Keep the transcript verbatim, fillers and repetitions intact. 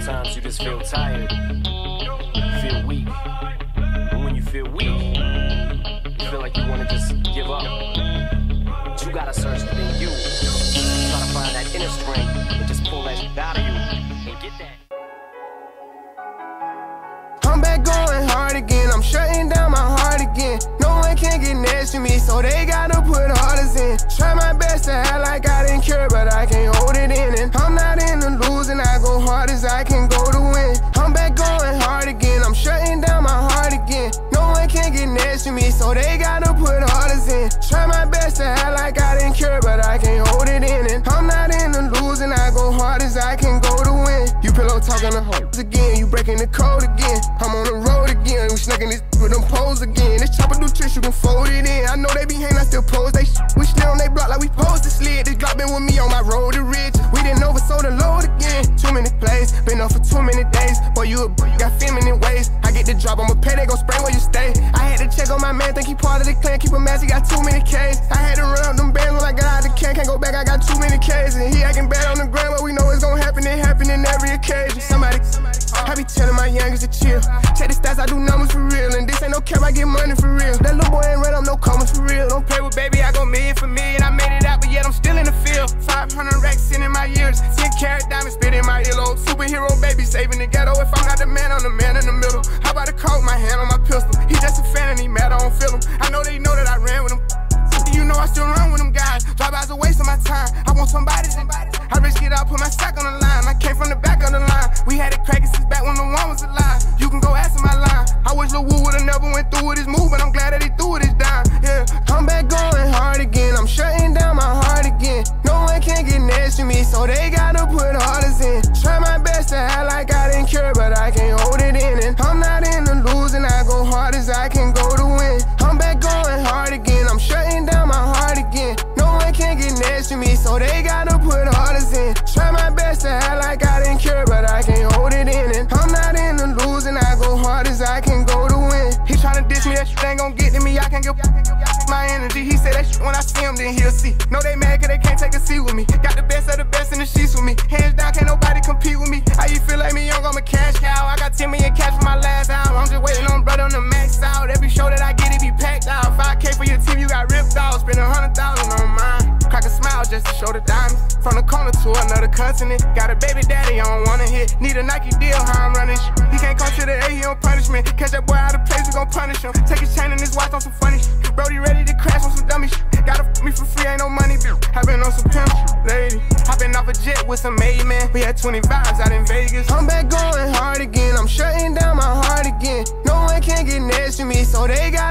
Sometimes you just feel tired, you feel weak, and when you feel weak, you feel like you want to just give up. But you gotta search within you, try to find that inner strength and just pull that shit out of you and get that. I'm back going hard again, I'm shutting down my heart again. No one can get next to me, so they gotta put orders in. Try my best to act like I didn't care, but I can't hold it in. And I'm not in the losing, I go hard as I can go to win. I'm back going hard again, I'm shutting down my heart again. No one can get next to me, so they gotta put orders in. Try my best to act like I didn't care, but I can't hold it in. And I'm not in the losing, I go hard as I can go to win. You pillow talking to hoes again, you breaking the code again. I'm on the road again, we snucking this with them poles again. This chopper do tricks, you can fold it in. I know they be hating, I still pose they sh We slid on they block like we posed to slid. This Glock been with me on my road to riches. We didn't oversold the load again. Too many plays, been up for too many days. Boy, you a boy, you got feminine ways. I get the drop, I'ma pay, they gon' spray where you stay. I had to check on my man, think he part of the clan. Keep him mask, he got too many K's. I had to run up them bands when I got out the can. Can't go back, I got too many K's. And he acting bad on the ground, but we know it's gon' happen. It happen in every occasion. Somebody, I be telling my youngest to chill. Check the stats, I do numbers for real. And this ain't no cap, I get money for real. That little boy ain't ran up no commas for real. Don't play with baby, I go million for million. I made it out, but yet I'm still in the field. five hundred racks in my years. ten carat diamonds spit in my earlobe. Superhero baby saving the ghetto. If I'm not the man, I'm the man in the middle. How about a coat, my hand on my pistol? He just a fan and he mad, I don't feel him. I know they know that I ran with him. You know I still run with them guys. Drive-bys a waste of my time. I want somebody to I risk it out, put my sack on the line. I came from the back of the line. We had it cracking since back when the one was alive. You can go ask him my line. I wish Lil Woo would've never went through with his move, but I'm glad that he threw it his dime. Yeah, I'm back going hard again. I'm shutting down my heart again. No one can get next to me, so they gotta put orders in. Try my best to act like I didn't care, but I can't hold it in. And I'm not in the losing, I go hard as I can go to win. I'm back going hard again. I'm shutting down my heart again. No one can get next to me, so they gotta put orders in. Try my best to act like I didn't care, but I can't hold it in. And I'm not in the losing, I go hard as I can go to win. He tryna diss me, that shit ain't gon' get to me. I can't give my energy. He said that shit when I see him, then he'll see. No, they mad cause they can't take a seat with me. Got the best of the best in the sheets with me. Hands down, can't nobody compete with me. How you feel like me young, I'm a cash cow. I got ten million cash for my last album. I'm just waiting on brother on the max out. Every show that I get, it be packed out. five K for your team, you got ripped off. Spend a hundred thousand on mine. Crack a smile just to show the diamonds. From the corner to another continent. Got a baby daddy, I don't wanna hit. Need a Nike deal, how I'm running shit. He can't come to the A, he on punishment. Catch that boy out of place, we gon' punish him. Take his chain and his watch on some funny shit. Brody ready to crash on some dummy shit. Gotta f me for free, ain't no money, bitch. I been on some pimp shit, lady. I been off a jet with some made man. We had twenty vibes out in Vegas. I'm back going hard again. I'm shutting down my heart again. No one can get next to me, so they got